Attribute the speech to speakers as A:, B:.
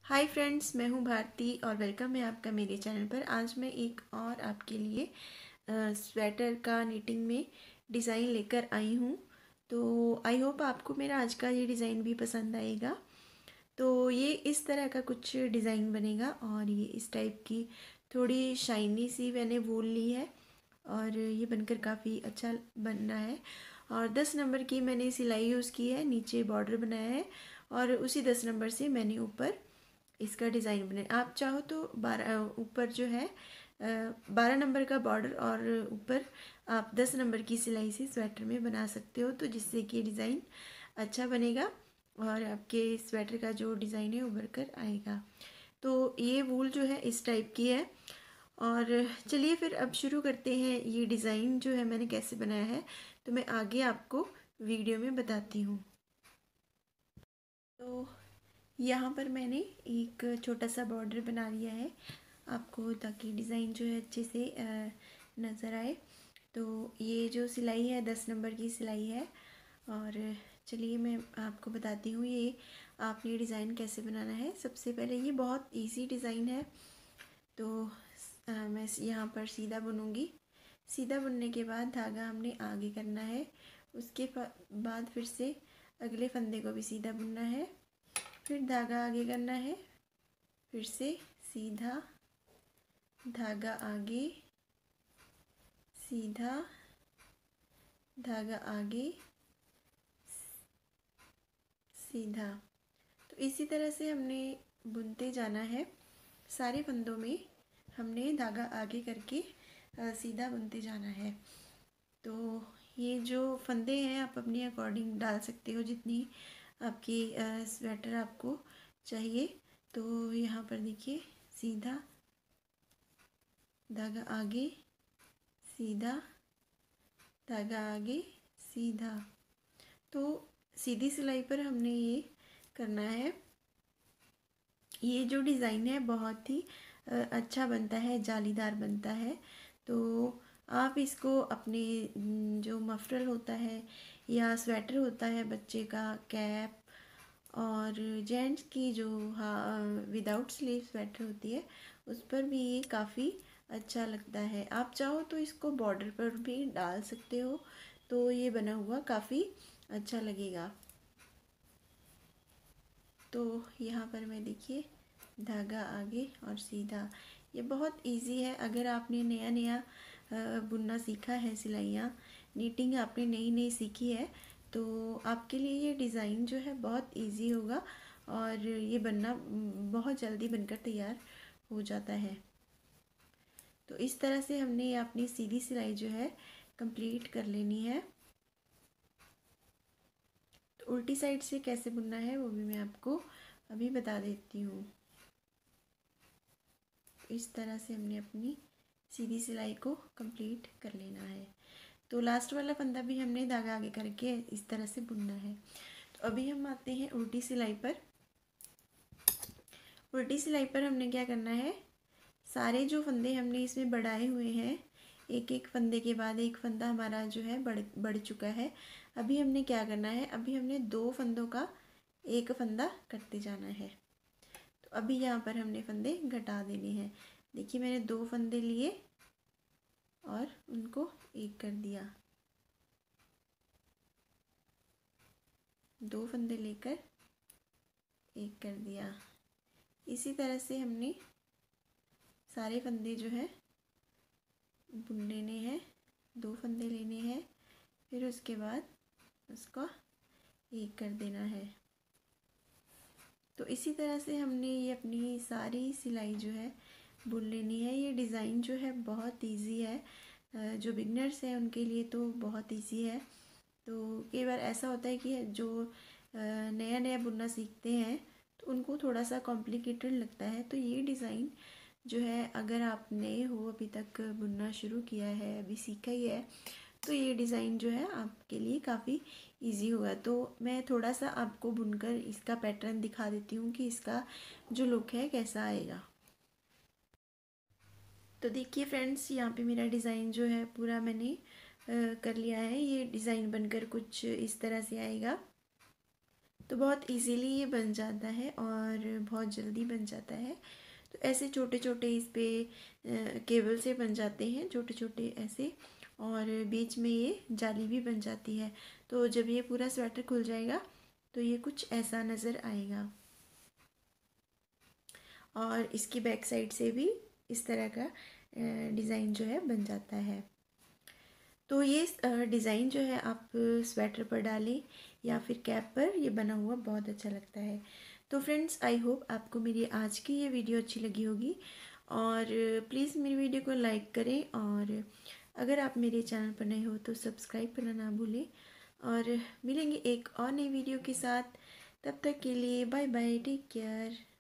A: Hi friends, मैं हूं भारती और वेलकम है आपका मेरे चैनल पर। आज मैं एक और आपके लिए स्वेटर का निटिंग में डिज़ाइन लेकर आई हूं। तो आई होप आपको मेरा आज का ये डिज़ाइन भी पसंद आएगा। तो ये इस तरह का कुछ डिज़ाइन बनेगा और ये इस टाइप की थोड़ी शाइनी सी मैंने वूल ली है और ये बनकर काफ़ी अच्छा बन रहा है। और 10 नंबर की मैंने सिलाई यूज़ की है, नीचे बॉर्डर बनाया है और उसी 10 नंबर से मैंने ऊपर इसका डिज़ाइन बने। आप चाहो तो 12 ऊपर जो है 12 नंबर का बॉर्डर और ऊपर आप 10 नंबर की सिलाई से स्वेटर में बना सकते हो, तो जिससे कि डिज़ाइन अच्छा बनेगा और आपके स्वेटर का जो डिज़ाइन है उभर कर आएगा। तो ये वूल जो है इस टाइप की है। और चलिए फिर अब शुरू करते हैं। ये डिज़ाइन जो है मैंने कैसे बनाया है तो मैं आगे आपको वीडियो में बताती हूँ। तो यहाँ पर मैंने एक छोटा सा बॉर्डर बना लिया है आपको, ताकि डिज़ाइन जो है अच्छे से नज़र आए। तो ये जो सिलाई है 10 नंबर की सिलाई है। और चलिए मैं आपको बताती हूँ ये आपने डिज़ाइन कैसे बनाना है। सबसे पहले ये बहुत इजी डिज़ाइन है। तो मैं यहाँ पर सीधा बुनूँगी। सीधा बुनने के बाद धागा हमने आगे करना है, उसके बाद फिर से अगले फंदे को भी सीधा बुनना है, फिर धागा आगे करना है, फिर से सीधा धागा आगे, सीधा धागा आगे, सीधा। तो इसी तरह से हमने बुनते जाना है। सारे फंदों में हमने धागा आगे करके सीधा बुनते जाना है। तो ये जो फंदे हैं आप अपनी अकॉर्डिंग डाल सकते हो, जितनी आपकी स्वेटर आपको चाहिए। तो यहाँ पर देखिए, सीधा धागा आगे, सीधा धागा आगे, सीधा। तो सीधी सिलाई पर हमने ये करना है। ये जो डिज़ाइन है बहुत ही अच्छा बनता है, जालीदार बनता है। तो आप इसको अपने जो मफरल होता है या स्वेटर होता है बच्चे का, कैप, और जेंट्स की जो विदाउट स्लीव स्वेटर होती है उस पर भी ये काफ़ी अच्छा लगता है। आप चाहो तो इसको बॉर्डर पर भी डाल सकते हो, तो ये बना हुआ काफ़ी अच्छा लगेगा। तो यहाँ पर मैं देखिए धागा आगे और सीधा। ये बहुत इजी है। अगर आपने नया नया बुनना सीखा है, सिलाइयाँ नीटिंग आपने नई नई सीखी है, तो आपके लिए ये डिज़ाइन जो है बहुत इजी होगा और ये बनना बहुत जल्दी बनकर तैयार हो जाता है। तो इस तरह से हमने अपनी सीधी सिलाई जो है कंप्लीट कर लेनी है। तो उल्टी साइड से कैसे बुनना है वो भी मैं आपको अभी बता देती हूँ। इस तरह से हमने अपनी सीधी सिलाई को कंप्लीट कर लेना है। तो लास्ट वाला फंदा भी हमने धागा आगे करके इस तरह से बुनना है। तो अभी हम आते हैं उल्टी सिलाई पर। उल्टी सिलाई पर हमने क्या करना है, सारे जो फंदे हमने इसमें बढ़ाए हुए हैं, एक एक फंदे के बाद एक फंदा हमारा जो है बढ़ चुका है। अभी हमने क्या करना है, अभी हमने दो फंदों का एक फंदा करते जाना है। तो अभी यहाँ पर हमने फंदे घटा देने हैं। देखिए मैंने दो फंदे लिए और उनको एक कर दिया, दो फंदे लेकर एक कर दिया। इसी तरह से हमने सारे फंदे जो है बुन लेने हैं। दो फंदे लेने हैं, फिर उसके बाद उसको एक कर देना है। तो इसी तरह से हमने ये अपनी सारी सिलाई जो है बुन लेनी है। ये डिज़ाइन जो है बहुत इजी है, जो बिगनर्स हैं उनके लिए तो बहुत इजी है। तो कई बार ऐसा होता है कि जो नया नया बुनना सीखते हैं तो उनको थोड़ा सा कॉम्प्लिकेटेड लगता है। तो ये डिज़ाइन जो है, अगर आप नए हो, अभी तक बुनना शुरू किया है, अभी सीखा ही है, तो ये डिज़ाइन जो है आपके लिए काफ़ी इजी होगा। तो मैं थोड़ा सा आपको बुनकर इसका पैटर्न दिखा देती हूँ कि इसका जो लुक है कैसा आएगा। तो देखिए फ्रेंड्स, यहाँ पे मेरा डिज़ाइन जो है पूरा मैंने कर लिया है। ये डिज़ाइन बनकर कुछ इस तरह से आएगा। तो बहुत इजीली ये बन जाता है और बहुत जल्दी बन जाता है। तो ऐसे छोटे छोटे इस पे केबल से बन जाते हैं, छोटे छोटे ऐसे, और बीच में ये जाली भी बन जाती है। तो जब ये पूरा स्वेटर खुल जाएगा तो ये कुछ ऐसा नज़र आएगा। और इसकी बैक साइड से भी इस तरह का डिज़ाइन जो है बन जाता है। तो ये डिज़ाइन जो है आप स्वेटर पर डालें या फिर कैप पर, ये बना हुआ बहुत अच्छा लगता है। तो फ्रेंड्स, आई होप आपको मेरी आज की ये वीडियो अच्छी लगी होगी, और प्लीज़ मेरी वीडियो को लाइक करें, और अगर आप मेरे चैनल पर नए हो तो सब्सक्राइब करना ना भूलें। और मिलेंगे एक और नई वीडियो के साथ। तब तक के लिए बाय बाय, टेक केयर।